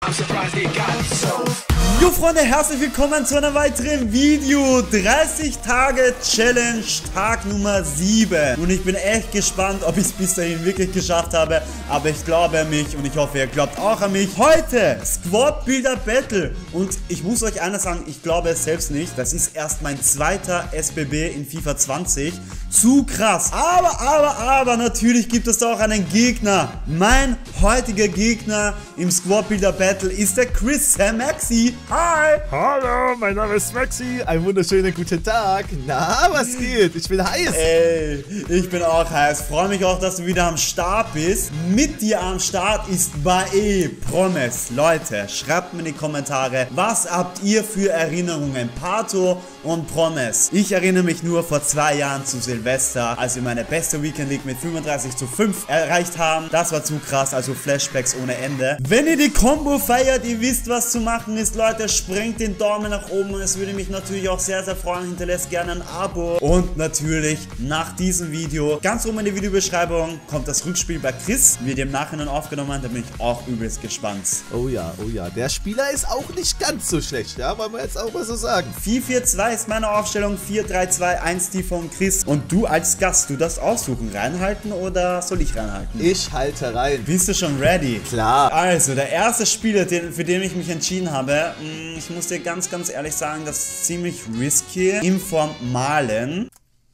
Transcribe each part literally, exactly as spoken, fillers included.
Jo Freunde, herzlich willkommen zu einem weiteren Video. dreißig Tage Challenge, Tag Nummer sieben. Und ich bin echt gespannt, ob ich es bis dahin wirklich geschafft habe. Aber ich glaube an mich und ich hoffe, ihr glaubt auch an mich. Heute Squad Builder Battle. Und ich muss euch eines sagen, ich glaube es selbst nicht. Das ist erst mein zweiter S B B in FIFA zwanzig. Zu krass. Aber, aber, aber natürlich gibt es da auch einen Gegner. Mein heutiger Gegner im Squad Builder Battle ist der Chris Maxi. Hi! Hallo, mein Name ist Maxi. Einen wunderschönen guten Tag. Na, was geht? Ich bin heiß. Ey, ich bin auch heiß. Freue mich auch, dass du wieder am Start bist. Mit dir am Start ist Bae Promes. Leute, schreibt mir in die Kommentare, was habt ihr für Erinnerungen? Pato und Promes. Ich erinnere mich nur vor zwei Jahren zu Silvester, als wir meine beste Weekend League mit fünfunddreißig zu fünf erreicht haben. Das war zu krass, also Flashbacks ohne Ende. Wenn ihr die Combo feiert, ihr wisst, was zu machen ist, Leute, sprengt den Daumen nach oben und es würde mich natürlich auch sehr, sehr freuen. Hinterlässt gerne ein Abo. Und natürlich nach diesem Video, ganz oben in die Videobeschreibung, kommt das Rückspiel bei Chris. Wird im Nachhinein aufgenommen, da bin ich auch übelst gespannt. Oh ja, oh ja, der Spieler ist auch nicht ganz so schlecht, ja, wollen wir jetzt auch mal so sagen. vier vier zwei ist meine Aufstellung, vier drei zwei eins die von Chris. Und du als Gast, du darfst aussuchen, reinhalten oder soll ich reinhalten? Ich halte rein. Bist du schon ready? Klar. Also, der erste Spieler, den, für den ich mich entschieden habe, mh, ich muss dir ganz, ganz ehrlich sagen, das ist ziemlich risky. Inform Malen.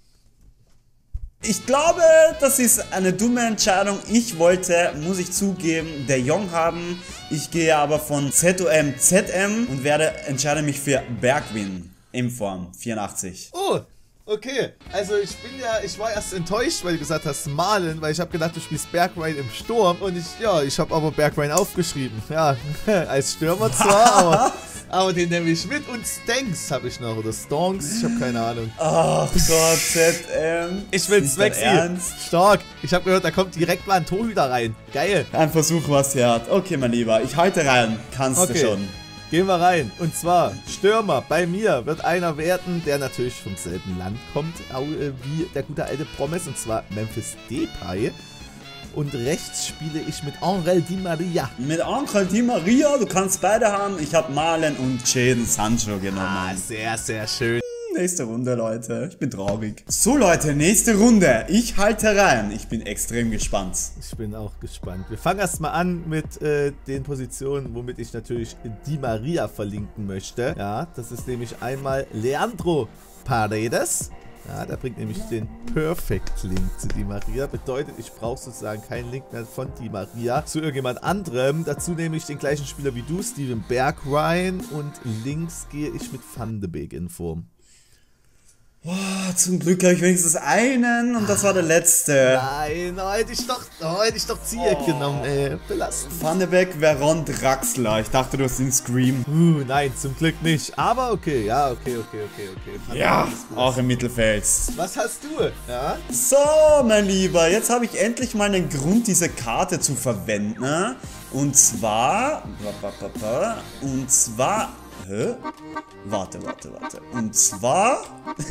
Ich glaube, das ist eine dumme Entscheidung. Ich wollte, muss ich zugeben, De Jong haben. Ich gehe aber von Z O M Z M und werde entscheide mich für Bergwijn. Inform vierundachtzig. Oh, okay. Also ich bin ja, ich war erst enttäuscht, weil du gesagt hast Malen, weil ich habe gedacht, du spielst Bergwijn im Sturm. Und ich, ja, ich habe aber Bergwijn aufgeschrieben. Ja, als Stürmer zwar, aber... Aber den nehme ich mit und Stanks habe ich noch. Oder Stonks, ich habe keine Ahnung. Ach Gott, Z M. Ich will's wechseln. Stark. Ich habe gehört, da kommt direkt mal ein Torhüter rein. Geil. Ein Versuch, was hier hat. Okay, mein Lieber, ich halte rein. Kannst okay. du schon. Gehen wir rein. Und zwar, Stürmer, bei mir wird einer werden, der natürlich vom selben Land kommt, wie der gute alte Promes, und zwar Memphis Depay. Und rechts spiele ich mit Angel Di Maria. Mit Angel Di Maria, du kannst beide haben. Ich habe Malen und Jadon Sancho genommen. Ah, sehr, sehr schön. Nächste Runde, Leute. Ich bin traurig. So, Leute, nächste Runde. Ich halte rein. Ich bin extrem gespannt. Ich bin auch gespannt. Wir fangen erstmal an mit äh, den Positionen, womit ich natürlich Di Maria verlinken möchte. Ja, das ist nämlich einmal Leandro Paredes. Ja, der bringt nämlich den Perfect Link zu Di Maria. Bedeutet, ich brauche sozusagen keinen Link mehr von Di Maria zu irgendjemand anderem. Dazu nehme ich den gleichen Spieler wie du, Steven Bergwijn. Und links gehe ich mit Van de Beek in Form. Boah, zum Glück habe ich wenigstens einen und das war der letzte. Nein, hätte ich doch, hätte ich doch Ziyech oh. genommen, ey. Belastend. Van de Beek, Veron, Draxler. Ich dachte, du hast den Scream. Uh, nein, zum Glück nicht. Aber okay, ja, okay, okay, okay, okay. Van ja, auch im Mittelfeld. Was hast du? Ja? So, mein Lieber, jetzt habe ich endlich mal einen Grund, diese Karte zu verwenden. Und zwar... Und zwar... Hä? Warte, warte, warte. Und zwar...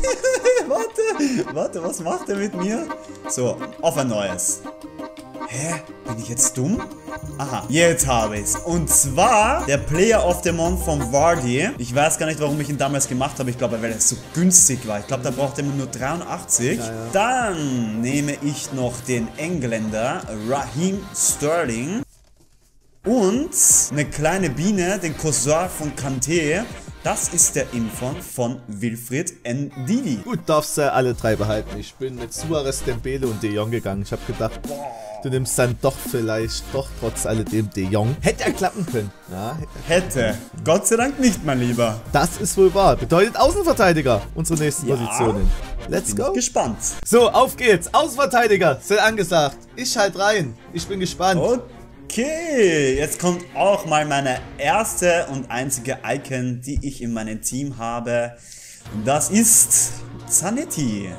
warte, warte, was macht er mit mir? So, auf ein neues. Hä? Bin ich jetzt dumm? Aha, jetzt habe ich's. Und zwar der Player of the Month von Vardy. Ich weiß gar nicht, warum ich ihn damals gemacht habe. Ich glaube, weil er so günstig war. Ich glaube, da braucht er nur dreiundachtzig. Ja, ja. Dann nehme ich noch den Engländer Raheem Sterling. Und eine kleine Biene, den Cousin von Kanté. Das ist der Info von Wilfried Ndidi. Gut, darfst du alle drei behalten. Ich bin mit Suarez, Dembele und De Jong gegangen. Ich habe gedacht, du nimmst dann doch vielleicht, doch trotz alledem De Jong. Hätte er klappen können. Ja, hätte. hätte. Gott sei Dank nicht, mein Lieber. Das ist wohl wahr. Bedeutet Außenverteidiger. Unsere nächsten ja, Positionen. Let's bin go. Ich gespannt. So, auf geht's. Außenverteidiger. Sind angesagt. Ich halt rein. Ich bin gespannt. Und okay, jetzt kommt auch mal meine erste und einzige Icon, die ich in meinem Team habe. Und das ist Zanetti.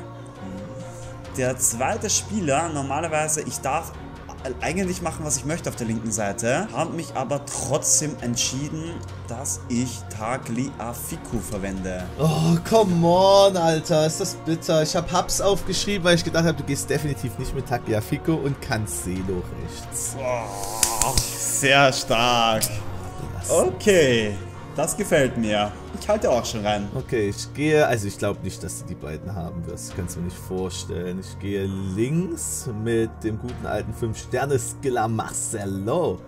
Der zweite Spieler, normalerweise, ich darf eigentlich machen, was ich möchte auf der linken Seite, habe mich aber trotzdem entschieden, dass ich Tagliafico verwende. Oh, come on, Alter, ist das bitter. Ich habe Hubs aufgeschrieben, weil ich gedacht habe, du gehst definitiv nicht mit Tagliafico und Cancelo rechts. Oh, sehr stark. Okay, das gefällt mir. Ich halte auch schon rein. Okay, ich gehe, also ich glaube nicht, dass du die beiden haben wirst. Kannst du mir nicht vorstellen. Ich gehe links mit dem guten alten fünf Sterne Skiller Marcelo.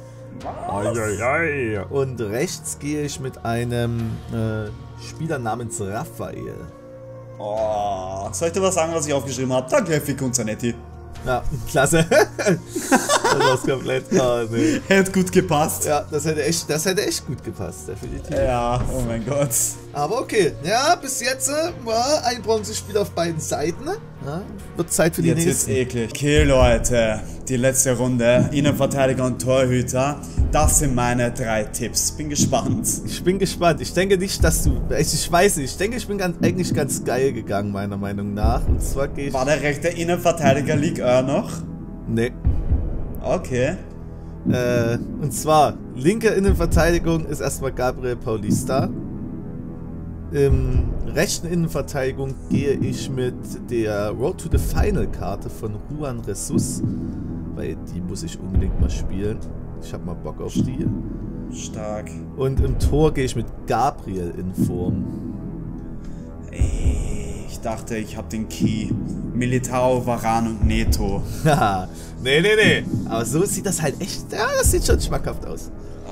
Was? Und rechts gehe ich mit einem äh, Spieler namens Raphael. Oh, soll ich dir was sagen, was ich aufgeschrieben habe? Danke, Fico und Zanetti. Ja, klasse. Das war's komplett. Oh, nee. Hätte gut gepasst. Ja, das hätte echt, das hätte echt gut gepasst, definitiv. Ja, oh mein Gott. Aber okay, ja, bis jetzt äh, war ein Bronzespiel auf beiden Seiten. Ja, wird Zeit für die Jetzt wird's nächsten. eklig. Okay, Leute, die letzte Runde. Innenverteidiger und Torhüter. Das sind meine drei Tipps. Bin gespannt. Ich bin gespannt. Ich denke nicht, dass du. Ich, ich weiß nicht. Ich denke, ich bin ganz, eigentlich ganz geil gegangen, meiner Meinung nach. Und zwar gehe ich. War der rechte Innenverteidiger Ligue eins noch? Nee. Okay. Äh, und zwar, linke Innenverteidigung ist erstmal Gabriel Paulista. Im rechten Innenverteidigung gehe ich mit der Road to the Final Karte von Juan Jesus, weil die muss ich unbedingt mal spielen. Ich habe mal Bock auf die. Stark. Und im Tor gehe ich mit Gabriel in Form. Ey, ich dachte, ich habe den Key. Militao, Varane und Neto. Haha, nee, nee, nee. Aber so sieht das halt echt, ja, das sieht schon schmackhaft aus.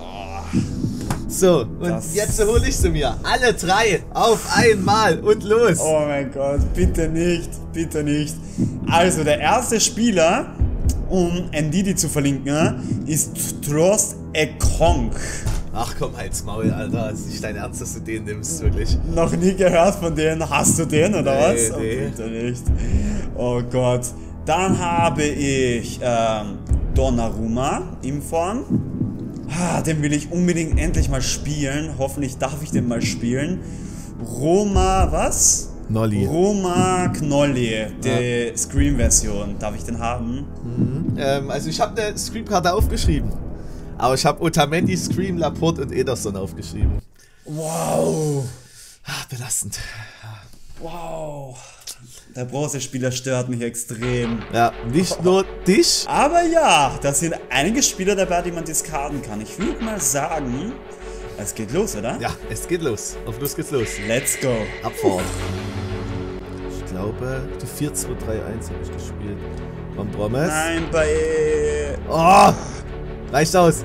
So, und Das- jetzt hole ich sie mir. Alle drei auf einmal und los. Oh mein Gott, bitte nicht, bitte nicht. Also, der erste Spieler, um Ndidi zu verlinken, ist Trost Ekong. Ach komm, halt's Maul, Alter. Es ist nicht dein Ernst, dass du den nimmst, wirklich. Noch nie gehört von denen. Hast du den oder Nee, was? Oh, nee. bitte nicht. Oh Gott. Dann habe ich ähm, Donnarumma in Form. Ah, den will ich unbedingt endlich mal spielen. Hoffentlich darf ich den mal spielen. Roma, was? Nolli. Roma Knolli, die Scream-Version. Darf ich den haben? Mhm. Ähm, also ich habe eine Scream-Karte aufgeschrieben. Aber ich habe Otamendi, Scream, Laporte und Ederson aufgeschrieben. Wow. Ah, belastend. Wow. Der Bronzespieler stört mich extrem. Ja, nicht nur dich. Aber ja, da sind einige Spieler dabei, die man diskarden kann. Ich würde mal sagen, es geht los, oder? Ja, es geht los. Auf los geht's los. Let's go. Abfahrt. Ich glaube, die vier zwei drei eins habe ich gespielt. Von Promes. Nein, bei... Oh! Reicht aus.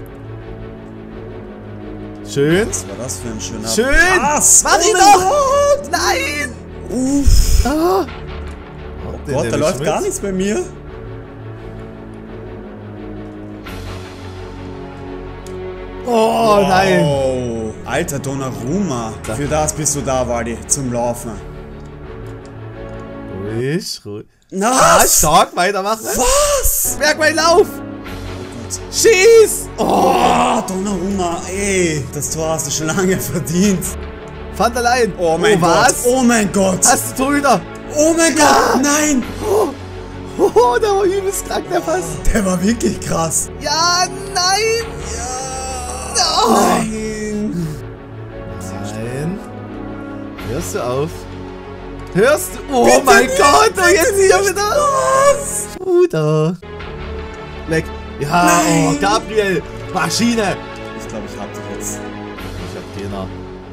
Schön. Was war das für ein schöner Schön. Pass? Mach ihn Oh doch! Nein! Uff. Ah. Oh Gott, da läuft gar nichts bei mir. Oh nein! Oh, alter Donnarumma. Da. Für das bist du da, Wally, zum Laufen. Ruhig, ruhig. Ah, Was? stark, weitermachen. Was? Merk mein Lauf! Oh Gott. Schieß! Oh! Oh, Donnarumma, ey. Das Tor hast du schon lange verdient. Van der Leyen! Oh mein Gott. was? Oh mein Gott. Hast du Torhüter? Oh mein Ja. Gott. Nein. Oh, oh, der war übelst krank, der Pass. Der war wirklich krass. Ja, nein! Ja. Oh. Nein. Nein. Hörst du auf? Hörst du? Oh Bitte mein nicht, Gott! Und bitte jetzt hier nicht. wieder. Was? Bruder. Weg. Ja, Nein. oh, Gabriel. Maschine. Ich glaube, ich hab dich jetzt. Ich hab keiner.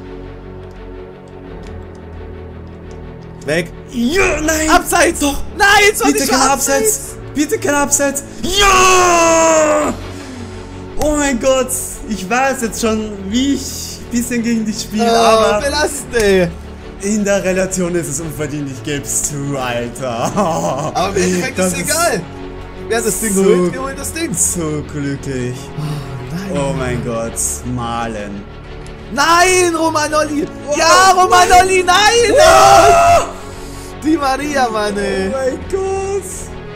Weg. Ja, nein. Abseits. Doch. Nein, es war Bitte nicht kein Abseits. Abseits. Bitte kein Abseits. Ja. Oh mein Gott. Ich weiß jetzt schon, wie ich ein bisschen gegen dich spiele, Oh, aber belastend, ey. in der Relation ist es unverdient. Ich geb's zu, Alter. Aber im Endeffekt Das ist egal. Wer das Ding so- holt, der holt das Ding. So glücklich. Nein. Oh mein Gott. Malen. Nein, Romanoli. Oh, Ja, Romanoli, nein. Ah! Die Maria, Mann, Oh ey. mein Gott.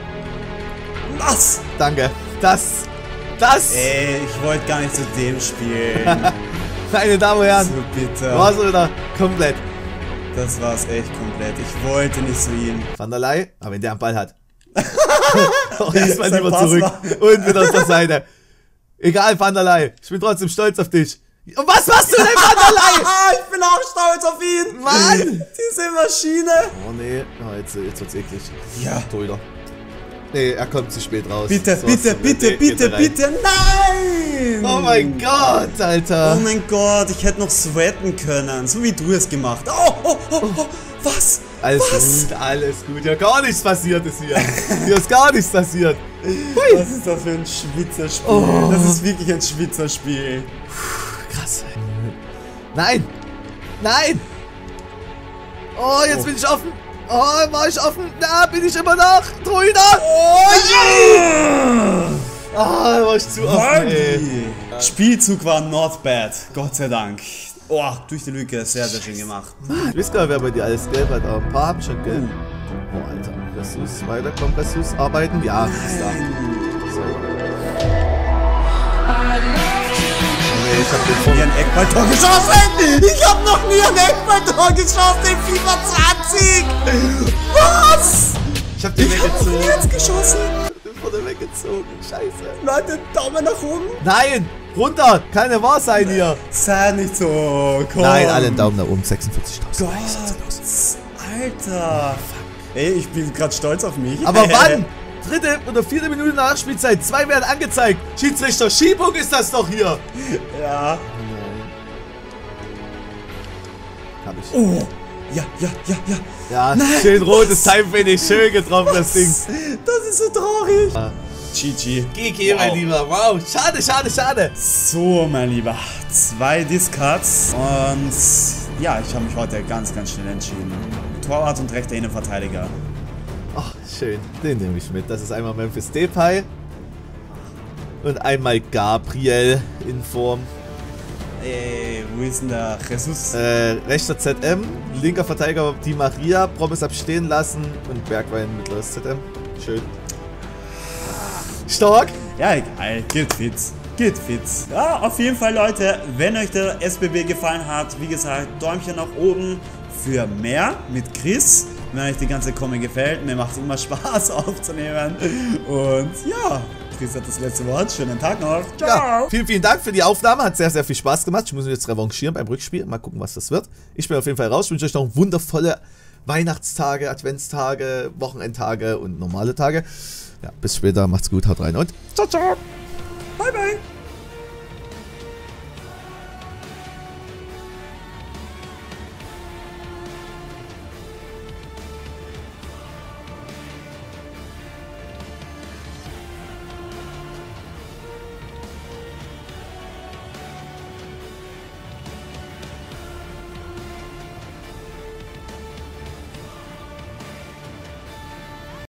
Was? Danke. Das, das, Ey, ich wollte gar nicht zu dem spielen. meine Damen und Herren, So bitter. war's wieder komplett. Das war's echt komplett. Ich wollte nicht zu ihm. Van der Leyen, aber wenn der am Ball hat. Oh, erstmal Sein lieber Pass zurück. war- Und wieder auf der Seite. Egal, Van der Leyen. Ich bin trotzdem stolz auf dich. Und was machst du denn, Van der Leyen? Ich bin auch stolz auf ihn. Mann! Diese Maschine. Oh nee, oh, jetzt, jetzt wird's eklig. Ja. Torhüter. Nee, er kommt zu spät raus. Bitte, So, bitte, so, bitte, nee, bitte, geht rein. bitte, nein! Oh mein Gott, Alter. Oh mein Gott, ich hätte noch sweaten können, so wie du es gemacht hast. Oh, oh, oh, oh, was? Alles was? gut, alles gut. Ja, gar nichts passiert ist hier. Hier ist gar nichts passiert. Hui. Was ist das für ein Schwitzerspiel? Oh. Das ist wirklich ein Schwitzerspiel. Krass. Nein! Nein! Oh, jetzt Oh. bin ich offen. Oh, war ich offen? Da bin ich immer noch. Druida! Oh yeah! Ah, da war ich zu offen, ey. Wargi. Spielzug war not bad, Gott sei Dank. Oh, durch die Lücke, sehr, sehr schön gemacht. Ich weiß gar nicht, wer bei dir alles gelb hat, aber ein paar haben schon gelb. Oh, Alter. Ressus, weiterkommen, Ressus, arbeiten. Ja, ist da. So. Nee, ich hab den Nie vorne. ein Eckballtor geschossen! Ich hab noch nie ein Eckballtor geschossen in FIFA zwanzig! Was? Ich hab den Ich hab noch weggezogen. nie eins geschossen! Den vorne weggezogen. Scheiße. Leute, Daumen nach oben! Nein! Runter! Kann ja wahr sein hier! Sei nicht so, komm! Nein, alle einen Daumen nach oben. sechsundvierzigtausend. Gott, Alter! Ey, ich bin gerade stolz auf mich. Aber wann? Dritte oder vierte Minute Nachspielzeit. Zwei werden angezeigt. Schiedsrichter, Schiebung ist das doch hier. Ja. Hab ich. Oh! Ja, ja, ja, ja! Ja, Nein, schön rotes was? Timefinish. Schön getroffen, das Ding. Das ist so traurig! Ah. G G. G G, mein Wow. Lieber. Wow. Schade, schade, schade. So, mein Lieber. Zwei Discards und ja, ich habe mich heute ganz, ganz schnell entschieden. Torwart und rechter Innenverteidiger. Ach, schön. Den nehme ich mit. Das ist einmal Memphis Depay und einmal Gabriel in Form. Ey, wo ist denn der Jesus? Äh, rechter Z M, linker Verteidiger Di Maria, Promis abstehen lassen und Bergwein mittleres Z M. Schön. Stark. Ja, egal. Geht fit. Geht fit. Ja, auf jeden Fall, Leute, wenn euch der S B B gefallen hat, wie gesagt, Däumchen nach oben für mehr mit Chris. Wenn euch die ganze Kombi gefällt, mir macht es immer Spaß aufzunehmen. Und ja, Chris hat das letzte Wort. Schönen Tag noch. Ciao. Ja, vielen, vielen Dank für die Aufnahme. Hat sehr, sehr viel Spaß gemacht. Ich muss mich jetzt revanchieren beim Rückspiel. Mal gucken, was das wird. Ich bin auf jeden Fall raus. Ich wünsche euch noch wundervolle Weihnachtstage, Adventstage, Wochenendtage und normale Tage. Ja, bis später. Macht's gut. Haut rein und ciao, ciao. Bye, bye.